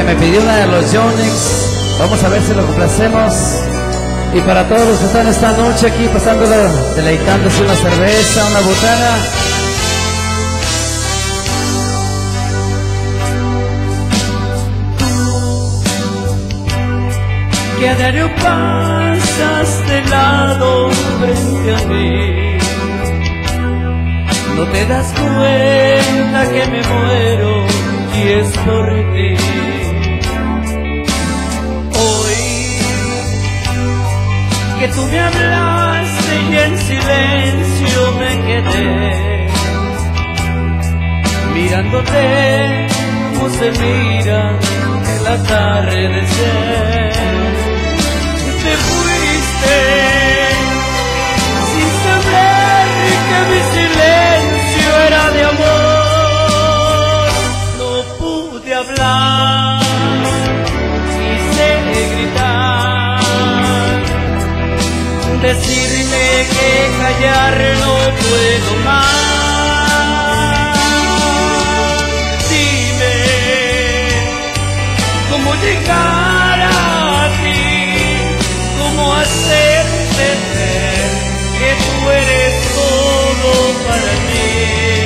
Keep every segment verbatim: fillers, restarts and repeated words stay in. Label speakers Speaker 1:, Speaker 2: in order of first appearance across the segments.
Speaker 1: me pidió una de los Yonix. Vamos a ver si lo complacemos. Y para todos los que están esta noche aquí pasándola, deleitándose una cerveza, una botana.
Speaker 2: Que a diario pasas de lado frente a mí, no te das cuenta que me muero y es por ti. Hoy que tú me hablaste y en silencio me quedé, mirándote como se mira el atardecer. Te fuiste sin saber que mi silencio era de amor. No pude hablar, quise gritar, decirme que callar no puedo más. Dime cómo llegar a ti, cómo hacerte ver que tú eres todo para mí.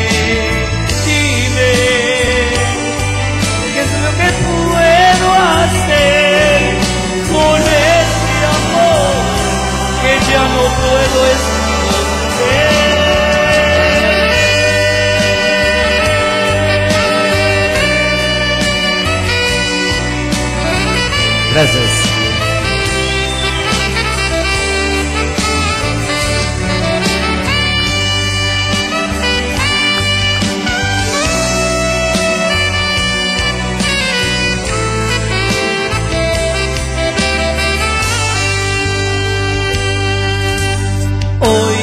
Speaker 2: Dime qué es lo que puedo hacer con este amor que ya no puedo esconder.
Speaker 1: Gracias.
Speaker 2: Hoy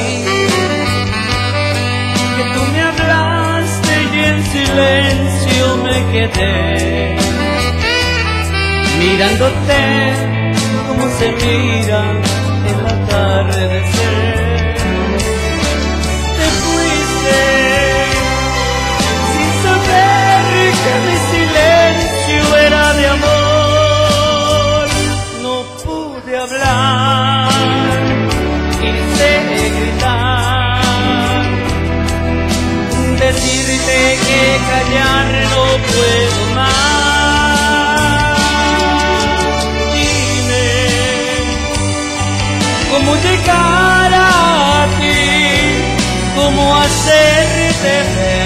Speaker 2: que tú me hablaste y en silencio me quedé, mirándote como se mira el atardecer. Te fuiste sin saber que mi silencio era de amor. No pude hablar, quise gritar, decirte que callar no puedo más. Dime cómo llegar a ti, cómo hacerte ver